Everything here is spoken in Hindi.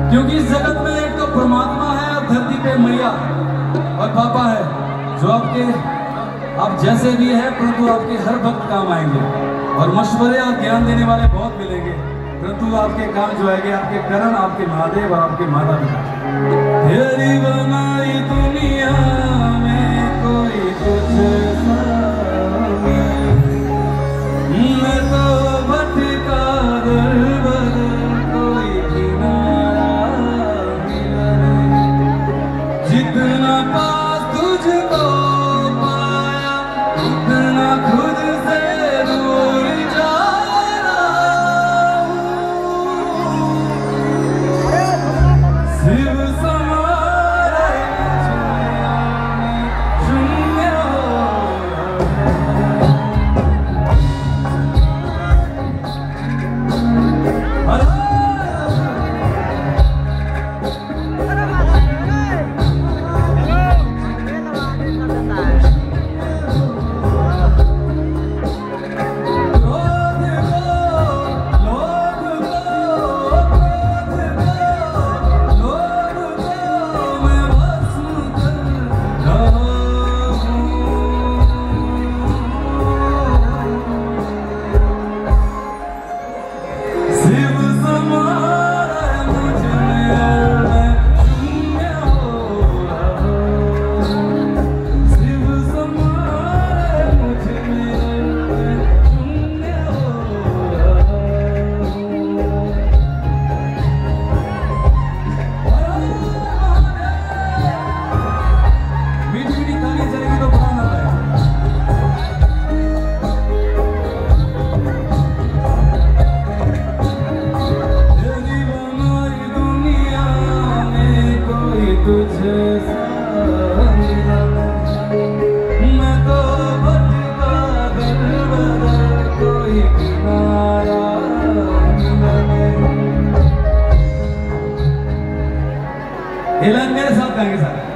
क्योंकि इस जगत में एक तो परमात्मा है और धरती पे मैया और पापा है, जो आप जैसे भी है, परंतु आपके हर वक्त काम आएंगे और मशवरे और ज्ञान देने वाले बहुत मिलेंगे, परंतु आपके काम जो आएंगे आपके कर्म, आपके महादेव और आपके माता पिता। तेरी बनाई दुनिया में कोई तुझसा मैं तो भटका दर बदर कोई किनारा मिला नहीं। जितना पास तुझको पाया उतना खुद से दूर जा रहा हूँ। शिव समारे शून्य मेरे साथ गाएंगे सारे।